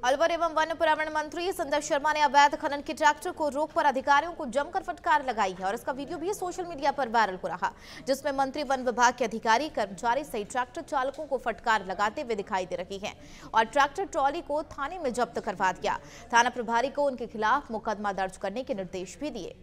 अलवर एवं वन पर्यावरण मंत्री संजय शर्मा ने अवैध खनन के ट्रैक्टर को रोक पर अधिकारियों को जमकर फटकार लगाई है और इसका वीडियो भी सोशल मीडिया पर वायरल हो रहा, जिसमें मंत्री वन विभाग के अधिकारी कर्मचारी सहित ट्रैक्टर चालकों को फटकार लगाते हुए दिखाई दे रही हैं और ट्रैक्टर ट्रॉली को थाने में जब्त करवा दिया। थाना प्रभारी को उनके खिलाफ मुकदमा दर्ज करने के निर्देश भी दिए।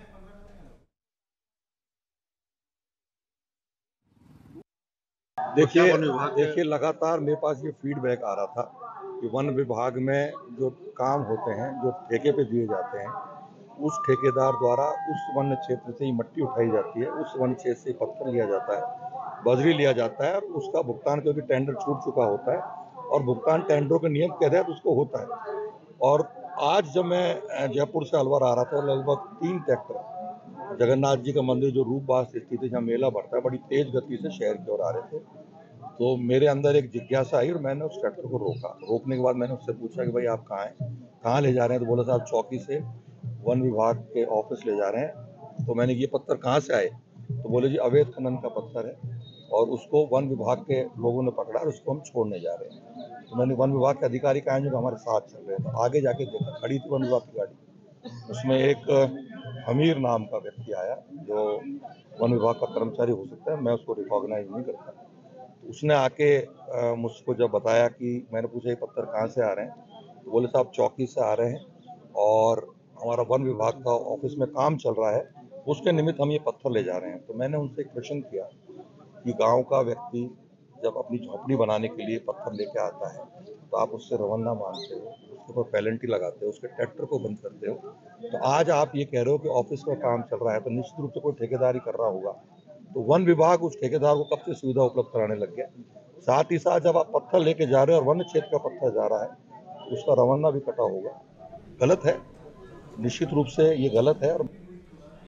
देखिए लगातार मेरे पास ये फीडबैक आ रहा था कि वन विभाग में जो काम होते हैं, जो ठेके पे दिए जाते हैं, उस ठेकेदार द्वारा उस वन क्षेत्र से ही मिट्टी उठाई जाती है, उस वन क्षेत्र से पत्थर लिया जाता है, बजरी लिया जाता है और उसका भुगतान, क्योंकि टेंडर छूट चुका होता है और भुगतान टेंडरों के नियम के तहत उसको होता है। और आज जब मैं जयपुर से अलवर आ रहा था, लगभग 3 ट्रैक्टर जगन्नाथ जी का मंदिर जो रूपबास स्थित है, जहाँ मेला बढ़ता है, बड़ी तेज गति से शहर की ओर आ रहे थे। तो मेरे अंदर एक जिज्ञासा आई और मैंने उस ट्रैक्टर को रोका। रोकने के बाद मैंने उससे पूछा कि भाई आप कहाँ हैं, कहाँ ले जा रहे हैं? तो बोला साहब चौकी से वन विभाग के ऑफिस ले जा रहे हैं। तो मैंने ये पत्थर कहाँ से आए? तो बोले जी अवैध खनन का पत्थर है और उसको वन विभाग के लोगों ने पकड़ा और उसको हम छोड़ने जा रहे हैं। तो मैंने वन विभाग के अधिकारी कहा जो हमारे साथ चल रहे थे, तो आगे जाके देखा, खड़ी थी वन विभाग की गाड़ी, उसमें एक हमीर नाम का व्यक्ति आया जो वन विभाग का कर्मचारी हो सकता है, मैं उसको रिकॉग्नाइज नहीं करता। उसने आके मुझको जब बताया कि मैंने पूछा ये पत्थर कहाँ से आ रहे हैं, तो बोले साहब चौकी से आ रहे हैं और हमारा वन विभाग का ऑफिस में काम चल रहा है, उसके निमित्त हम ये पत्थर ले जा रहे हैं। तो मैंने उनसे एक प्रश्न किया कि गांव का व्यक्ति जब अपनी झोपड़ी बनाने के लिए पत्थर लेके आता है तो आप उससे रवन्ना मांगते हो, उसके ऊपर पेनल्टी लगाते हो, उसके ट्रैक्टर को बंद करते हो। तो आज आप ये कह रहे हो कि ऑफिस में काम चल रहा है, तो निश्चित रूप से कोई ठेकेदारी कर रहा होगा। तो वन विभाग उस ठेकेदार को कब से सुविधा उपलब्ध कराने लग गया। साथ ही साथ जब आप पत्थर लेके जा रहे हो और वन क्षेत्र का पत्थर जा रहा है, तो उसका रवन्ना भी कटा होगा। गलत है, निश्चित रूप से ये गलत है। और